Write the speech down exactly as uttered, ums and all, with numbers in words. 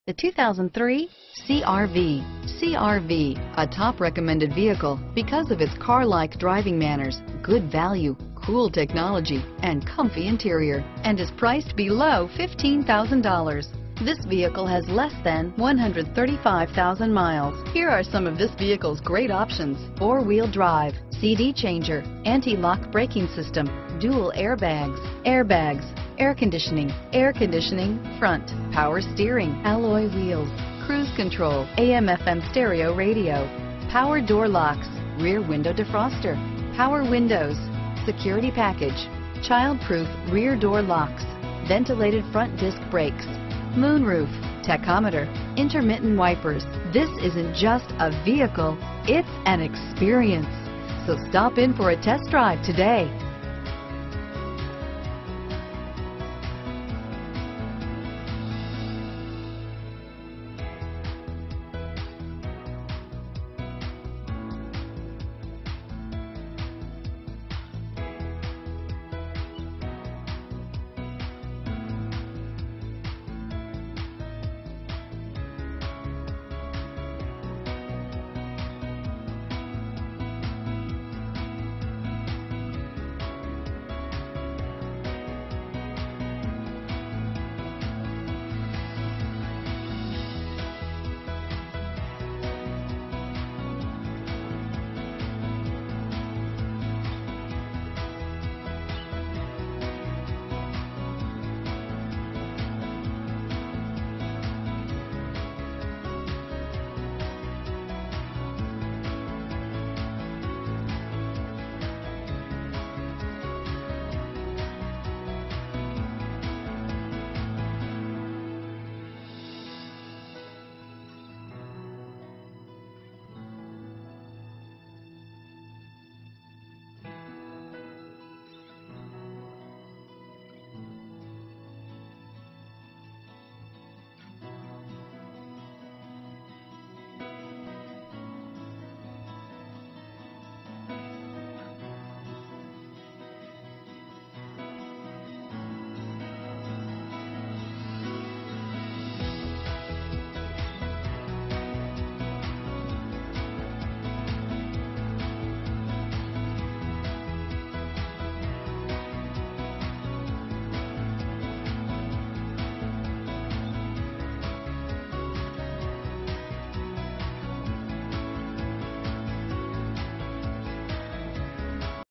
The two thousand three C R V. C R V, a top recommended vehicle because of its car-like driving manners, good value, cool technology, and comfy interior, and is priced below fifteen thousand dollars. This vehicle has less than one hundred thirty-five thousand miles. Here are some of this vehicle's great options: four-wheel drive, C D changer, anti-lock braking system, dual airbags, airbags, air conditioning, air conditioning front, power steering, alloy wheels, cruise control, A M F M stereo radio, power door locks, rear window defroster, power windows, security package, child-proof rear door locks, ventilated front disc brakes, moonroof, tachometer, intermittent wipers. This isn't just a vehicle, it's an experience. So stop in for a test drive today.